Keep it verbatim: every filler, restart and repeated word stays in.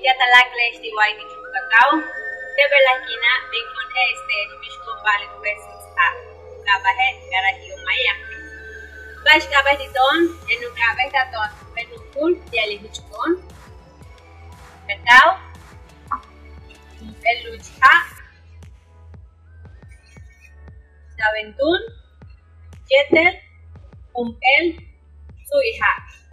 ya talaklesh di white cacao. Debe la esquina de con este mishkon vale versus a cabaje garajio maya. Bash cabetiton en un cabetaton penukul yali mishkon cacao. El lucha Daventun Jeter um el su hija.